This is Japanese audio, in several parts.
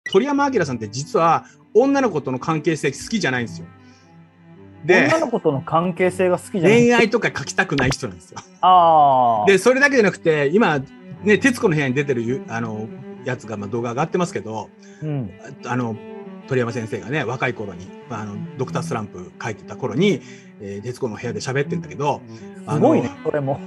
鳥山明さんって実は女の子との関係性好きじゃないんですよ。 で、女の子との関係性が好きじゃない。 恋愛とか書きたくない人なんですよ。 ああ。 で、それだけじゃなくて、今、ね、徹子の部屋に出てる、やつが、動画上がってますけど、鳥山先生がね、若い頃に、ドクタースランプ書いてた頃に、徹子の部屋で喋ってんだけど、 すごいね、それも。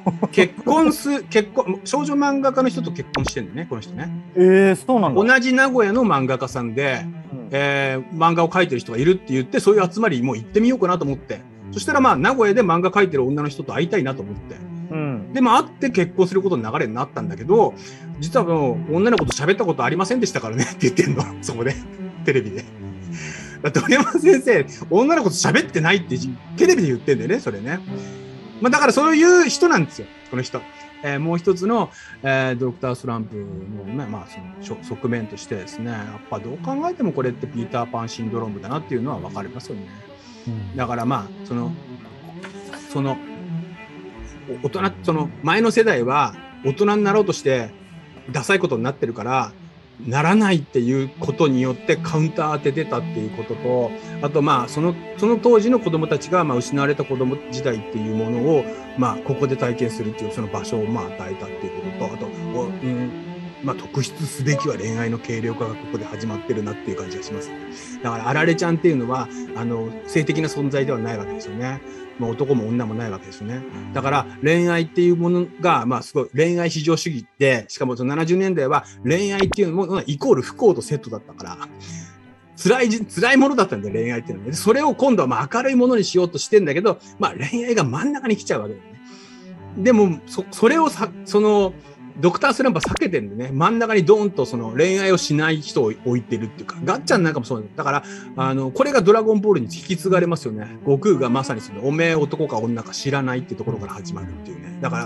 少女漫画家の人と結婚してんだよね、この人ね。 そうなんだ。 同じ名古屋の漫画家さんで、漫画を描いてる人がいるって言って、そういう集まりもう行ってみようかなと思って、そしたら名古屋で漫画描いてる女の人と会いたいなと思って、で会って結婚することの流れになったんだけど、実はもう女の子と喋ったことありませんでしたからねって言ってんの、そこでテレビで。鳥山先生、女の子と喋ってないってテレビで言ってんだよね、それね。だからそういう人なんですよ、この人。もう一つの、ドクタースランプのね、その側面としてですね、やっぱどう考えてもこれってピーターパンシンドロームだなっていうのは分かりますよね。だからその大人、その前の世代は大人になろうとしてダサいことになってるからならないっていうことによってカウンター当ててたっていうことと、あとその当時の子供たちが失われた子供時代っていうものをここで体験するっていうその場所を与えたっていうことと、あと特筆すべきは恋愛の軽量化がここで始まってるなっていう感じがします。だからあられちゃんっていうのは性的な存在ではないわけですよね。男も女もないわけですよね。だから恋愛っていうものがすごい恋愛至上主義で、しかもその70年代は恋愛っていうものがイコール不幸とセットだったから辛いものだったんだよ、恋愛っていうのは。それを今度は明るいものにしようとしてんだけど、恋愛が真ん中に来ちゃうわけだよね。でもそれをドクタースランプは避けてるんでね、真ん中にドーンとその恋愛をしない人を置いてるっていうか、ガッチャンなんかもそうだから、これがドラゴンボールに引き継がれますよね。悟空がまさにその、おめえ男か女か知らないっていうところから始まるっていうね。だから、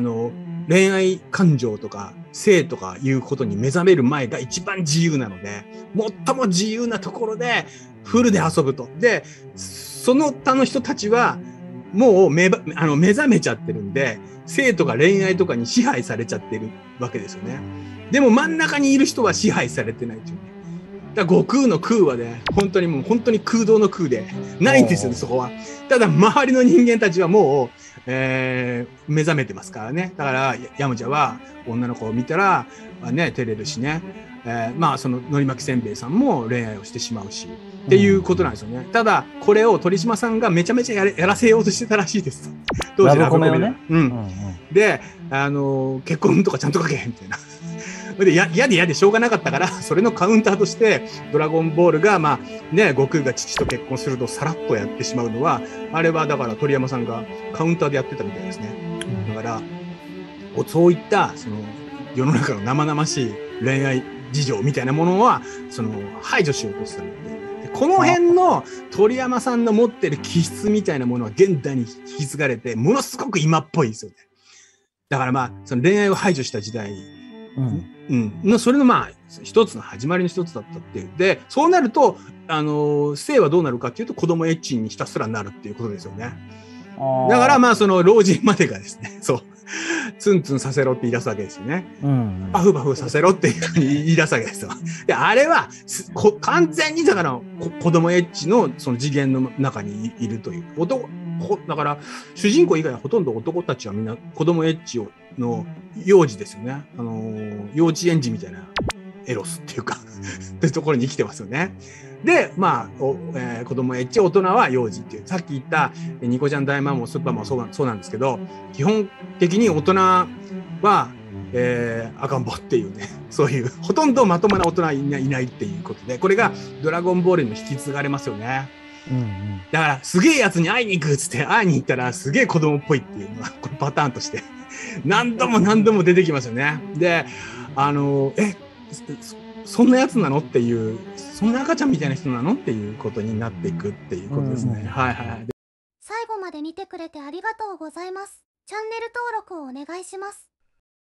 恋愛感情とか性とかいうことに目覚める前が一番自由なので、最も自由なところでフルで遊ぶと。で、その他の人たちは、もう目覚めちゃってるんで、性とか恋愛とかに支配されちゃってるわけですよね。でも真ん中にいる人は支配されてないというね。だから悟空の空はね、本当に空洞の空でないんですよね、そこは。ただ周りの人間たちはもう、目覚めてますからね。だからヤムチャは女の子を見たら、照れるしね。そののり巻きせんべいさんも恋愛をしてしまうしっていうことなんですよね。ただこれを鳥島さんがめちゃめちゃやらせようとしてたらしいです。当時ラブコメをね。で、結婚とかちゃんと書けみたいな。で嫌でしょうがなかったから、それのカウンターとしてドラゴンボールが悟空が父と結婚するとさらっとやってしまうのは、あれはだから鳥山さんがカウンターでやってたみたいですね。だからそういったその世の中の生々しい恋愛事情みたいなものは排除しようとするっていう。この辺の鳥山さんの持ってる気質みたいなものは現代に引き継がれて、ものすごく今っぽいですよね。だからその恋愛を排除した時代、それの一つの始まりの一つだったっていう。で、そうなると性はどうなるかっていうと、子供エッチにひたすらなるっていうことですよね。だからその老人までがですね、そうツンツンさせろって言い出すわけですよね。パフパフさせろっていうふうに言い出すわけですよ。で、あれは完全にだから子供エッチのその次元の中にいるという。だから主人公以外はほとんど男たちはみんな子供エッチの幼児ですよね。幼稚園児みたいなエロスっていうかというところに生きてますよね。で、子供エッチ、大人は幼児っていう、さっき言ったニコちゃん大魔王もスーパーマンもそうなんですけど、基本的に大人は、赤ん坊っていうね、そういうほとんどまともな大人はいないっていうことで、これがドラゴンボールに引き継がれますよね。だからすげえやつに会いに行くっつって会いに行ったらすげえ子供っぽいっていうのがこれパターンとして何度も出てきますよね。で、そんなやつなのっていう、そんな赤ちゃんみたいな人なのっていうことになっていくっていうことですね。 最後まで見てくれてありがとうございます。チャンネル登録をお願いします。